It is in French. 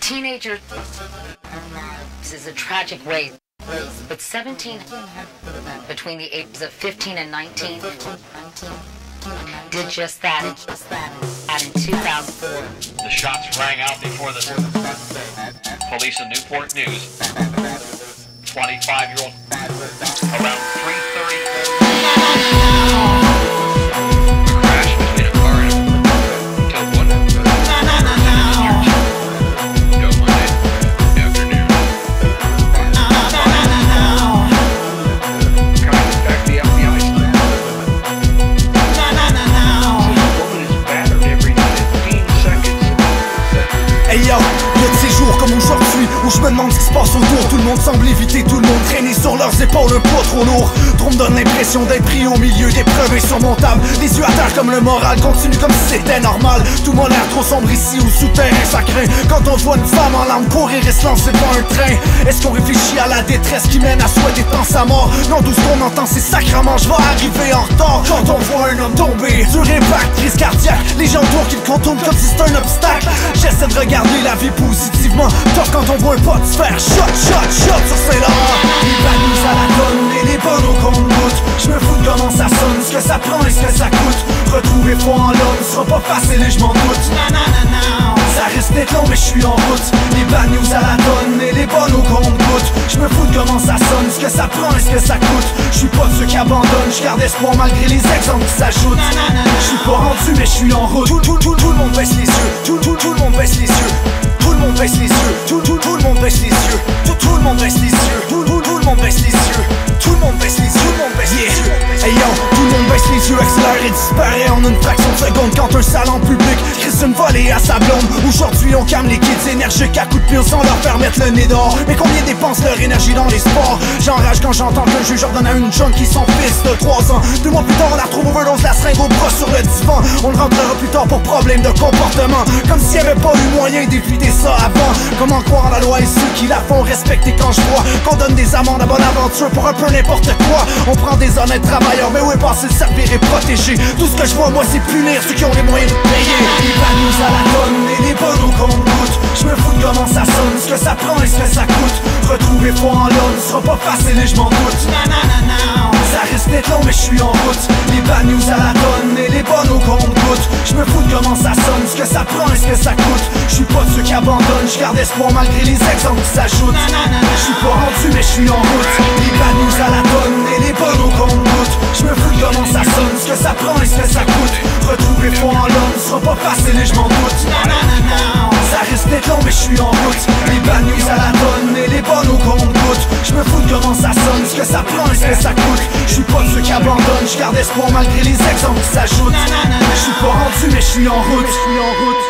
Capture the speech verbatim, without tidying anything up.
teenager is a tragic race, but seventeen between the ages of fifteen and nineteen did just that. And in two thousand four, the shots rang out before the police in Newport News. twenty-five-year-old around three thirty. Crash between a car and a tow one. Go Monday afternoon. Contact the F B I. Woman is battered every fifteen seconds. Hey yo, il y a de ces jours comme aujourd'hui où je me demande ce qui se passe autour. Tout le monde semble éviter, tout le monde traîner sur leurs épaules un poids trop lourd. Trop me donne l'impression d'être pris au milieu d'épreuves insurmontables. Les yeux à terre comme le moral continue comme si c'était normal. Tout m'a l'air trop sombre ici ou souterrain ça craint. Quand on voit une femme en larmes courir et se lancer devant un train, est-ce qu'on réfléchit à la détresse qui mène à souhaiter tant sa mort? Non, tout ce qu'on entend c'est sacrement je vais arriver en retard. Quand on voit un homme tomber sur impact, crise cardiaque, les gens autour qui le contournent comme si c'était un obstacle. J'essaie de regarder la vie positivement, sauf quand on voit un pote se faire shot, shot, shot sur ses laurents. Les bad news à la tonne et les bonnes au compte-gouttes. Je me fous de comment ça sonne, ce que ça prend et ce que ça coûte. Retrouver foi en l'homme sera pas facile et je m'en doute. Ça risque d'être long mais je suis en route. Les bad news à la tonne et les bonnes au compte-gouttes. Je me fous de comment ça sonne, ce que ça prend et ce que ça coûte. Je suis pas de ceux qui abandonnent, je garde espoir malgré les exemples qui s'ajoutent. Je suis pas rendu mais je suis en route. Tout, tout, tout, tout le monde baisse les yeux. Tout, tout, tout le monde baisse les yeux. Tout le monde baisse les yeux. Tout, tout, tout le monde baisse les yeux. Tout, tout le monde baisse les yeux. Tout, tout, tout le monde baisse les yeux. Tout le monde baisse les yeux. Tout le monde baisse les yeux. Hey yo, tout le monde baisse les yeux, accélère et disparaît en une fraction de seconde quand un salon public crisse une volée à sa blonde. Aujourd'hui on calme les kids énergiques à coups de pile sans leur faire mettre le nez dehors. Mais combien dépensent leur énergie dans les sports? J'enrage quand j'entends qu'un juge ordonne à une jeune qui son fils de trois ans. Deux mois plus tard on la retrouve overdose, la seringue au bras sur le divan. On le rentrera plus tard pour problème de comportement, comme s'il n'y avait pas eu moyen d'éviter ça avant. Comment croire en la loi et ceux qui la font respecter quand je vois qu'on donne des amendes à bonne aventure pour un peu n'importe quoi. On prend des honnêtes travailleurs, mais où est passé le servir et protéger? Tout ce que je vois moi c'est punir ceux qui ont les moyens de payer. Les bad news à la tonne et les bonnes au compte-gouttes. Je me fous de comment ça sonne, ce que ça prend et ce que ça coûte. Retrouver foi en l'homme sera pas facile et je m'en doute. Ça risque d'être long mais je suis en route. Les bad news à la tonne et les bonnes au compte-gouttes. Je me fous de comment ça sonne, ce que ça prend et ce que ça coûte. Je suis pas de ceux qui abandonnent, je garde espoir malgré les exemples qui s'ajoutent. Je suis pas rendu mais je suis en route. Les bad news à la tonne et les bonnes au compte-gouttes. Je me fous de comment ça sonne, ce que ça prend et ce que ça coûte. Retrouver foi en l'homme sera pas facile et je m'en doute. Ça risque d'être long mais je suis en route. Les bad news à la tonne et les bonnes au compte-gouttes. Je me fous de comment ça sonne, ce que ça prend et ce que ça coûte. Je suis pas de ceux qui abandonnent, je garde espoir malgré les exemples qui s'ajoutent. Je suis pas rendu mais je suis en route.